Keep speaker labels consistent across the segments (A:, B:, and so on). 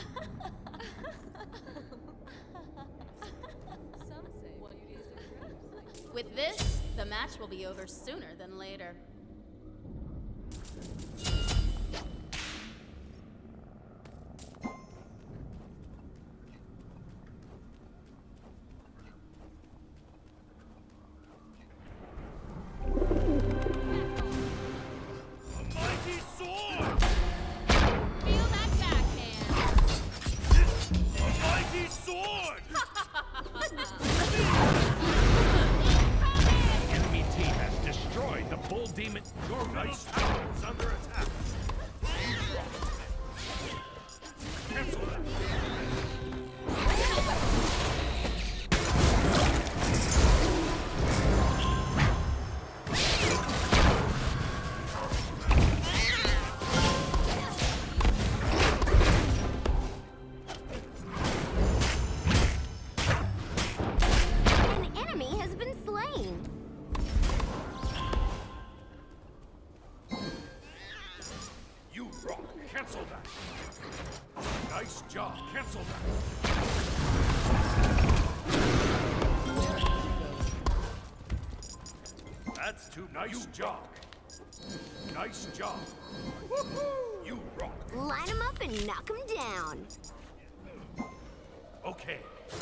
A: With this, the match will be over sooner than later.
B: Demon, your nice tower is under attack. Cancel that.
C: An enemy has been slain.
B: You rock. Cancel that. Nice job. Cancel that. That's too nice job. Nice job. You rock.
C: Line them up and knock them down.
B: Okay.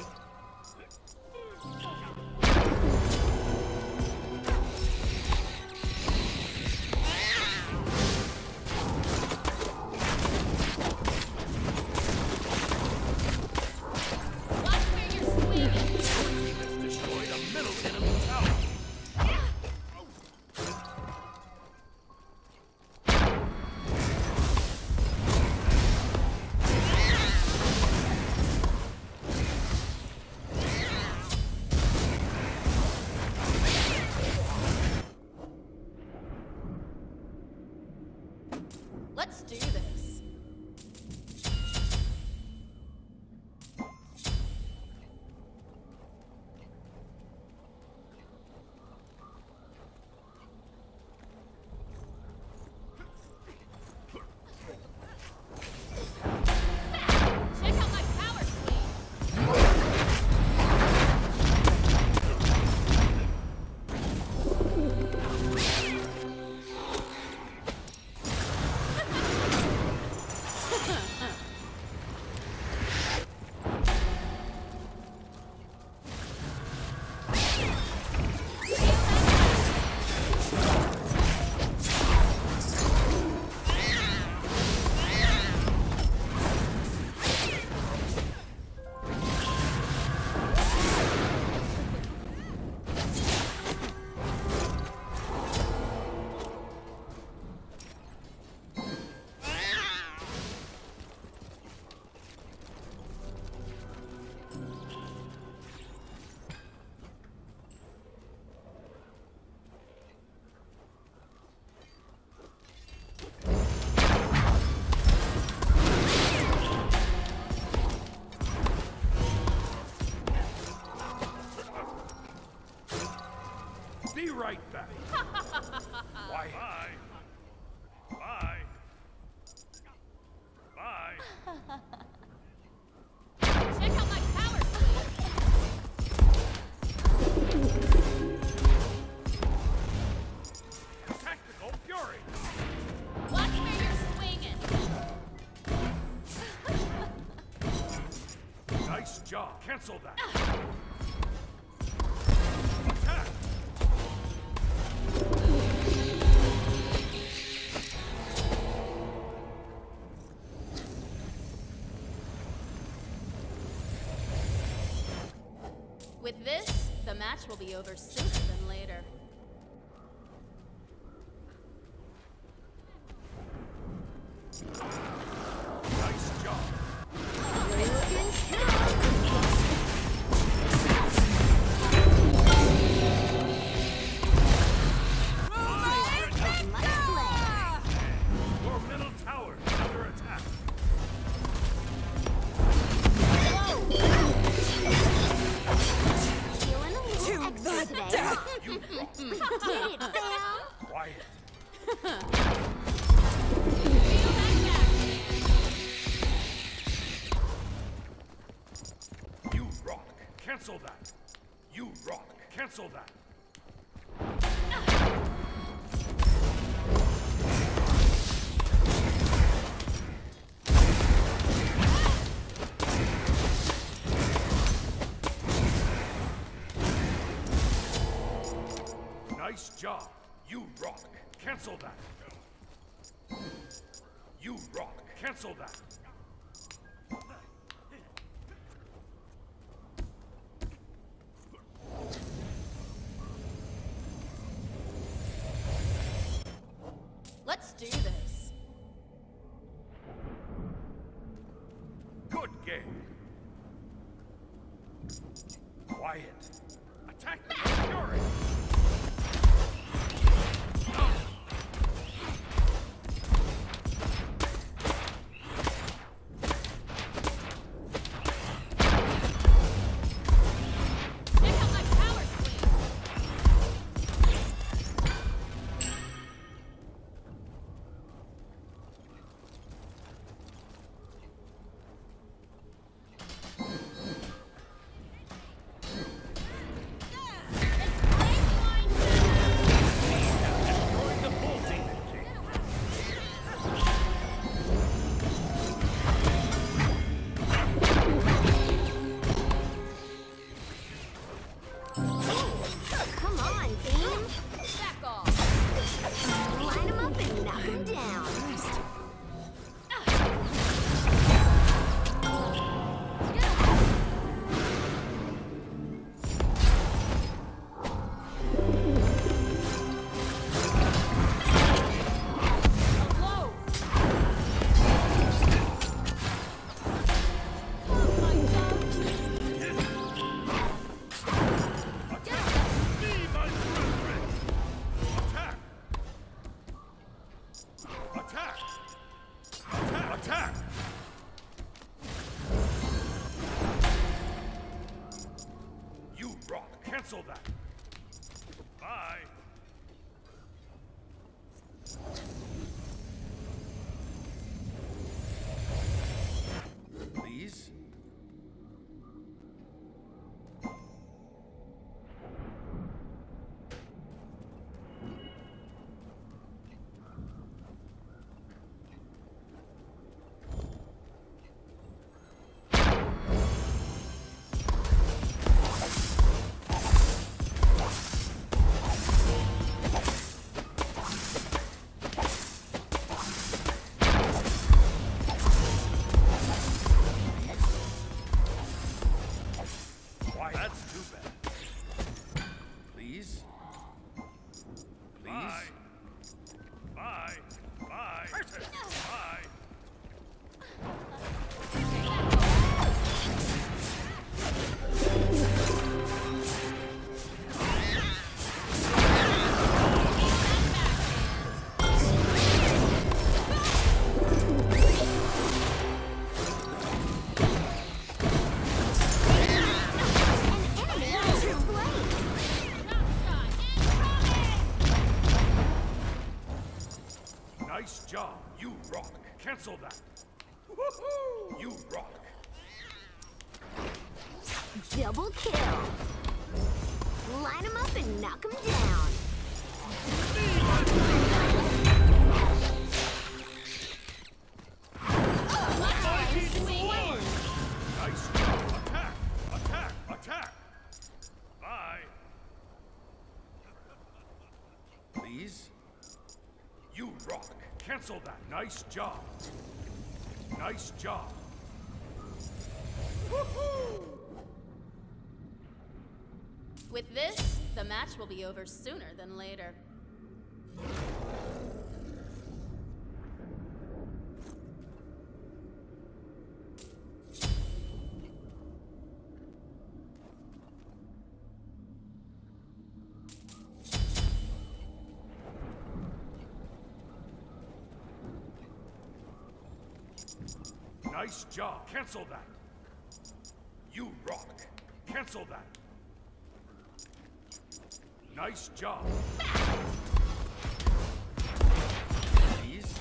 A: Let's do this. Check out my power swing.
B: Be right back. Why? Bye. Bye. Bye.
A: Check out my power swing.
B: Tactical fury.
A: Watch where you're swinging.
B: Nice job. Cancel that. Attack.
A: With this, the match will be over sooner than later.
B: Nice job. Your middle tower is under attack.
C: Feeling a little extra today.
B: Cancel that. You rock. Cancel that. Nice job. You rock. Cancel that. You rock. Cancel that.
A: Let's do this.
B: Good game. Quiet. Attack the fury. Cancel that. Bye. Please? That's too bad. Please? Please? Bye. Bye. Bye. Bye. Nice job. You rock. Cancel that. Woohoo! You rock.
C: Double kill. Line him up and knock him down.
B: Nice job. Attack! Attack! Attack! Bye. Please? You rock. Cancel that. Nice job. Nice job. Woohoo!
A: With this, the match will be over sooner than later.
B: Nice job. Cancel that. You rock. Cancel that. Nice job. Please?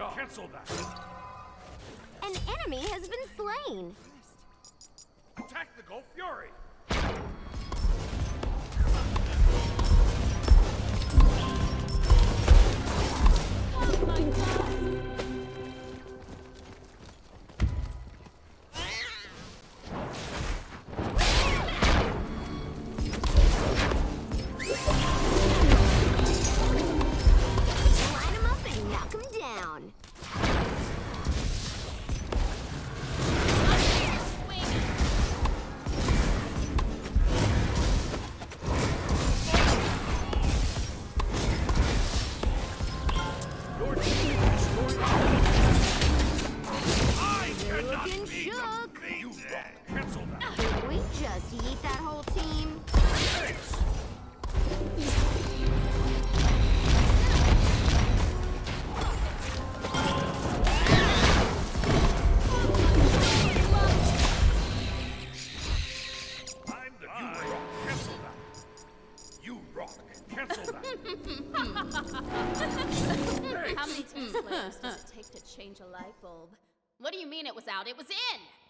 B: rock. Cancel that.
C: An enemy has been slain.
B: Attack the Gulf Fury.
A: Oh my god!
C: Line him up and knock him down.
B: Your team destroyed our I cannot
C: Looking
B: be
C: shook.
B: defeated. You rock. Cancel that.
C: Did we just yeet that whole team?
B: Thanks. I'm the you rock. Cancel that. You rock. Cancel that.
A: How many test layers does it take to change a light bulb? What do you mean it was out? It was in!